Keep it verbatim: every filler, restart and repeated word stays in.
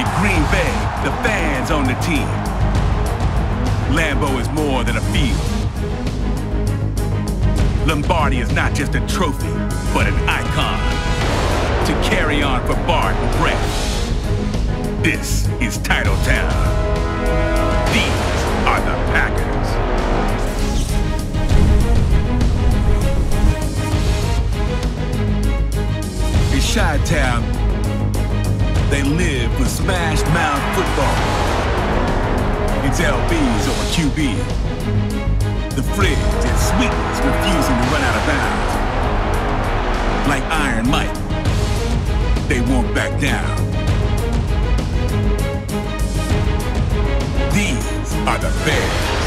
In Green Bay, the fans own the team. Lambeau is more than a field. Lombardi is not just a trophy, but an icon. To carry on for Bart and Brett. This is Titletown. These are the Packers. In Chi-Town, they live for smash mouth football. It's L Bs over Q B. The fridge and sweetness refusing to run out of bounds. Like Iron Mike, they won't back down. These are the Bears.